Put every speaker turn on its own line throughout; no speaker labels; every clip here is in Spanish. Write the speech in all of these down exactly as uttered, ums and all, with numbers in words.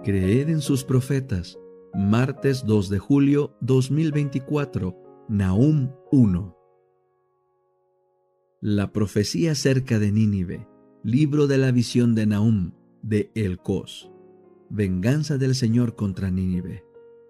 Creed en sus profetas. Martes dos de julio dos mil veinticuatro. Nahum uno. La profecía acerca de Nínive. Libro de la visión de Nahum, de Elcós. Venganza del Señor contra Nínive.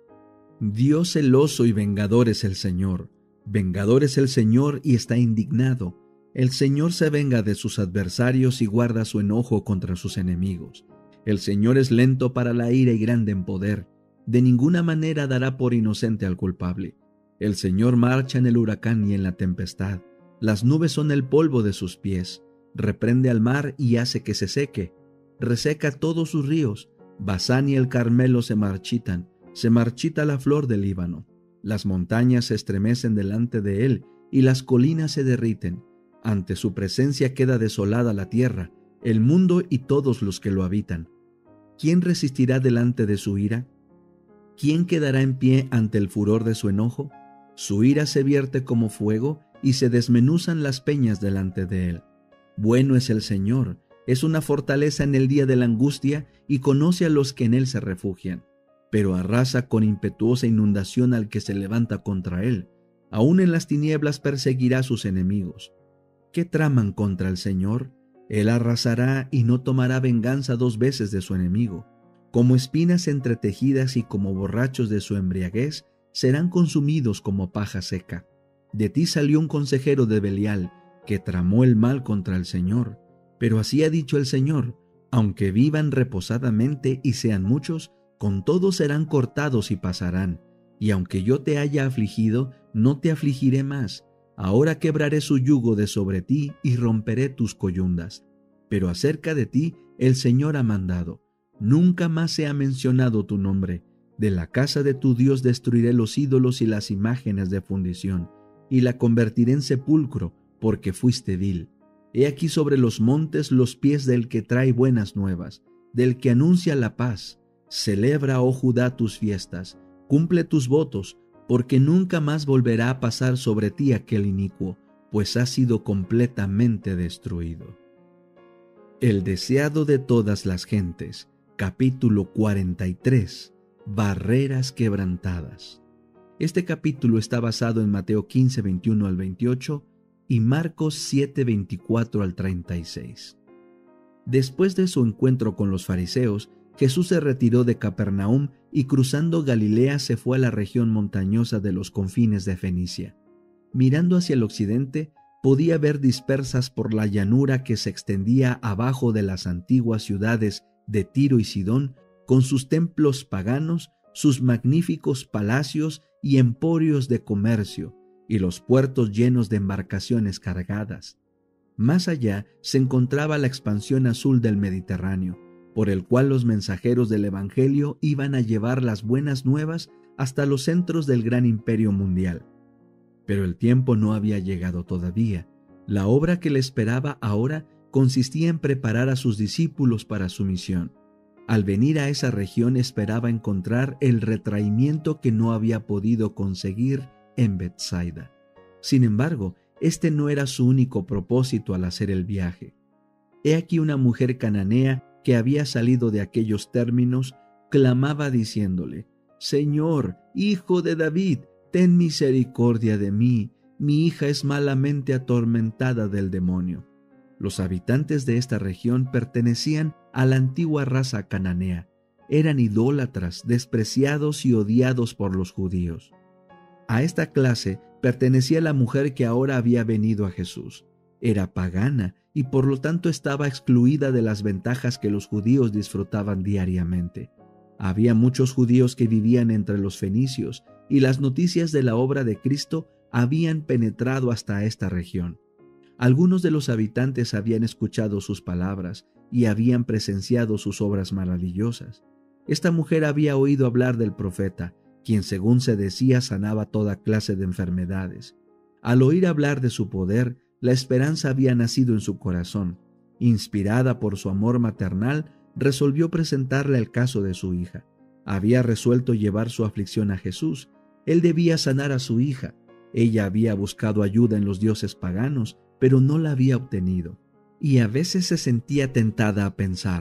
Dios celoso y vengador es el Señor. Vengador es el Señor y está indignado. El Señor se venga de sus adversarios y guarda su enojo contra sus enemigos. El Señor es lento para la ira y grande en poder. De ninguna manera dará por inocente al culpable. El Señor marcha en el huracán y en la tempestad. Las nubes son el polvo de sus pies. Reprende al mar y hace que se seque. Reseca todos sus ríos. Basán y el Carmelo se marchitan. Se marchita la flor del Líbano. Las montañas se estremecen delante de él y las colinas se derriten. Ante su presencia queda desolada la tierra, el mundo y todos los que lo habitan. ¿Quién resistirá delante de su ira? ¿Quién quedará en pie ante el furor de su enojo? Su ira se vierte como fuego y se desmenuzan las peñas delante de él. Bueno es el Señor, es una fortaleza en el día de la angustia y conoce a los que en él se refugian. Pero arrasa con impetuosa inundación al que se levanta contra él. Aún en las tinieblas perseguirá a sus enemigos. ¿Qué traman contra el Señor? Él arrasará y no tomará venganza dos veces de su enemigo. Como espinas entretejidas y como borrachos de su embriaguez, serán consumidos como paja seca. De ti salió un consejero de Belial, que tramó el mal contra el Señor. Pero así ha dicho el Señor, aunque vivan reposadamente y sean muchos, con todos serán cortados y pasarán. Y aunque yo te haya afligido, no te afligiré más. Ahora quebraré su yugo de sobre ti y romperé tus coyundas. Pero acerca de ti el Señor ha mandado. Nunca más se ha mencionado tu nombre. De la casa de tu Dios destruiré los ídolos y las imágenes de fundición, y la convertiré en sepulcro, porque fuiste vil. He aquí sobre los montes los pies del que trae buenas nuevas, del que anuncia la paz. Celebra, oh Judá, tus fiestas, cumple tus votos, porque nunca más volverá a pasar sobre ti aquel inicuo, pues ha sido completamente destruido. El deseado de todas las gentes, capítulo cuarenta y tres, barreras quebrantadas. Este capítulo está basado en Mateo quince, veintiuno al veintiocho y Marcos siete, veinticuatro al treinta y seis. Después de su encuentro con los fariseos, Jesús se retiró de Capernaum y cruzando Galilea se fue a la región montañosa de los confines de Fenicia. Mirando hacia el occidente, podía ver dispersas por la llanura que se extendía abajo de las antiguas ciudades de Tiro y Sidón, con sus templos paganos, sus magníficos palacios y emporios de comercio, y los puertos llenos de embarcaciones cargadas. Más allá se encontraba la expansión azul del Mediterráneo, por el cual los mensajeros del Evangelio iban a llevar las buenas nuevas hasta los centros del gran imperio mundial. Pero el tiempo no había llegado todavía. La obra que le esperaba ahora consistía en preparar a sus discípulos para su misión. Al venir a esa región esperaba encontrar el retraimiento que no había podido conseguir en Betsaida. Sin embargo, este no era su único propósito al hacer el viaje. He aquí una mujer cananea que había salido de aquellos términos, clamaba diciéndole: «Señor, hijo de David, ten misericordia de mí, mi hija es malamente atormentada del demonio». Los habitantes de esta región pertenecían a la antigua raza cananea. Eran idólatras, despreciados y odiados por los judíos. A esta clase pertenecía la mujer que ahora había venido a Jesús. Era pagana y por lo tanto estaba excluida de las ventajas que los judíos disfrutaban diariamente. Había muchos judíos que vivían entre los fenicios y las noticias de la obra de Cristo habían penetrado hasta esta región. Algunos de los habitantes habían escuchado sus palabras y habían presenciado sus obras maravillosas. Esta mujer había oído hablar del profeta, quien según se decía sanaba toda clase de enfermedades. Al oír hablar de su poder, la esperanza había nacido en su corazón. Inspirada por su amor maternal, resolvió presentarle el caso de su hija. Había resuelto llevar su aflicción a Jesús. Él debía sanar a su hija. Ella había buscado ayuda en los dioses paganos, pero no la había obtenido. Y a veces se sentía tentada a pensar: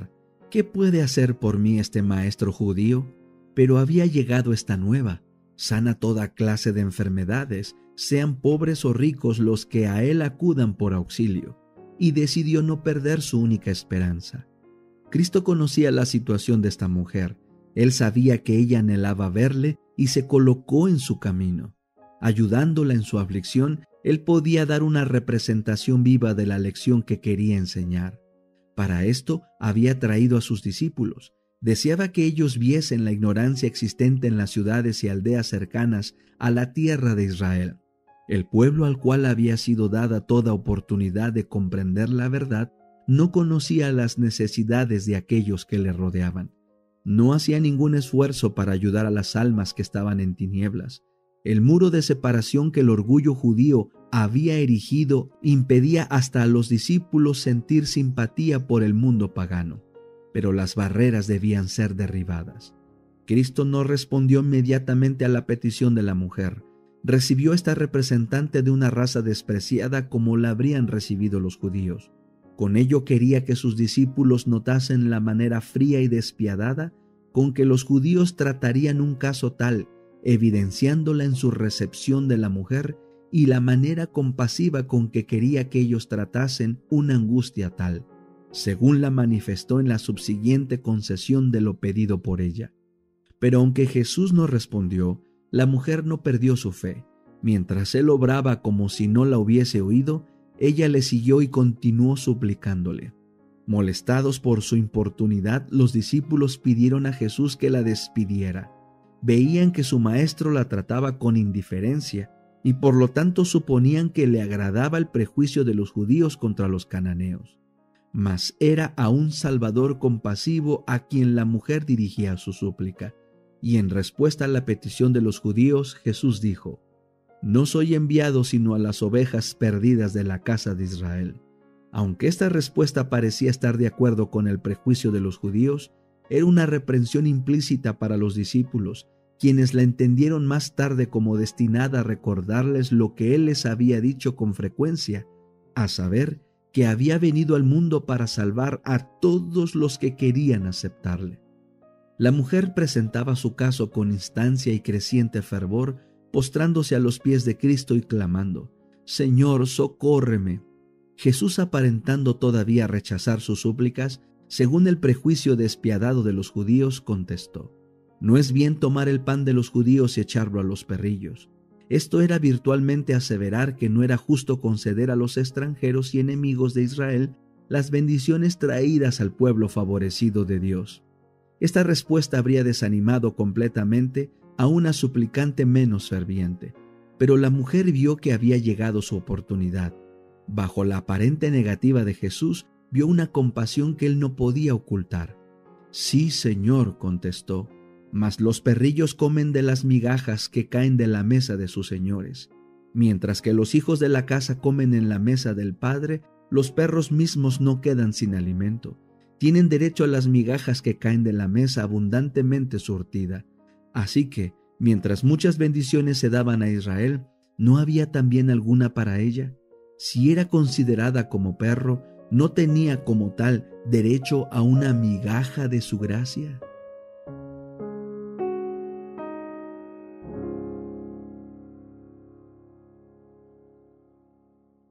¿qué puede hacer por mí este maestro judío? Pero había llegado esta nueva, sana toda clase de enfermedades, sean pobres o ricos los que a él acudan por auxilio, y decidió no perder su única esperanza. Cristo conocía la situación de esta mujer. Él sabía que ella anhelaba verle y se colocó en su camino. Ayudándola en su aflicción, él podía dar una representación viva de la lección que quería enseñar. Para esto había traído a sus discípulos. Deseaba que ellos viesen la ignorancia existente en las ciudades y aldeas cercanas a la tierra de Israel. El pueblo al cual había sido dada toda oportunidad de comprender la verdad no conocía las necesidades de aquellos que le rodeaban. No hacía ningún esfuerzo para ayudar a las almas que estaban en tinieblas. El muro de separación que el orgullo judío había erigido impedía hasta a los discípulos sentir simpatía por el mundo pagano. Pero las barreras debían ser derribadas. Cristo no respondió inmediatamente a la petición de la mujer. Recibió a esta representante de una raza despreciada como la habrían recibido los judíos. Con ello quería que sus discípulos notasen la manera fría y despiadada con que los judíos tratarían un caso tal, evidenciándola en su recepción de la mujer y la manera compasiva con que quería que ellos tratasen una angustia tal, según la manifestó en la subsiguiente concesión de lo pedido por ella. Pero aunque Jesús no respondió, la mujer no perdió su fe. Mientras él obraba como si no la hubiese oído, ella le siguió y continuó suplicándole. Molestados por su importunidad, los discípulos pidieron a Jesús que la despidiera. Veían que su maestro la trataba con indiferencia y por lo tanto suponían que le agradaba el prejuicio de los judíos contra los cananeos. Mas era a un Salvador compasivo a quien la mujer dirigía su súplica. Y en respuesta a la petición de los judíos, Jesús dijo: «No soy enviado sino a las ovejas perdidas de la casa de Israel». Aunque esta respuesta parecía estar de acuerdo con el prejuicio de los judíos, era una reprensión implícita para los discípulos, quienes la entendieron más tarde como destinada a recordarles lo que él les había dicho con frecuencia, a saber, que había venido al mundo para salvar a todos los que querían aceptarle. La mujer presentaba su caso con instancia y creciente fervor, postrándose a los pies de Cristo y clamando: «Señor, socórreme». Jesús, aparentando todavía rechazar sus súplicas, según el prejuicio despiadado de los judíos, contestó: «No es bien tomar el pan de los judíos y echarlo a los perrillos». Esto era virtualmente aseverar que no era justo conceder a los extranjeros y enemigos de Israel las bendiciones traídas al pueblo favorecido de Dios. Esta respuesta habría desanimado completamente a una suplicante menos ferviente, pero la mujer vio que había llegado su oportunidad. Bajo la aparente negativa de Jesús, vio una compasión que él no podía ocultar. «Sí, Señor», contestó, «mas los perrillos comen de las migajas que caen de la mesa de sus señores. Mientras que los hijos de la casa comen en la mesa del Padre, los perros mismos no quedan sin alimento. Tienen derecho a las migajas que caen de la mesa abundantemente surtida». Así que, mientras muchas bendiciones se daban a Israel, ¿no había también alguna para ella? Si era considerada como perro, ¿no tenía como tal derecho a una migaja de su gracia?